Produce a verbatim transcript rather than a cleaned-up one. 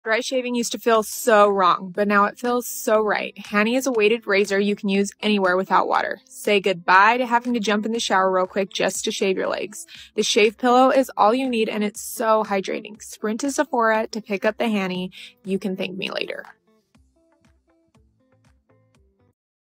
Dry shaving used to feel so wrong, but now it feels so right. Hanni is a weighted razor you can use anywhere without water. Say goodbye to having to jump in the shower real quick just to shave your legs. The shave pillow is all you need and it's so hydrating. Sprint to Sephora to pick up the Hanni. You can thank me later.